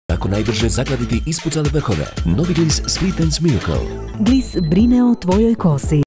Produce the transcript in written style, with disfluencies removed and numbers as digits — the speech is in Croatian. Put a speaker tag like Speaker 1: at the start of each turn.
Speaker 1: Kako najbrže zagladiti ispucale vrhove. Novi glis Sweet Dance Miracle.
Speaker 2: Glis brine o tvojoj kosi.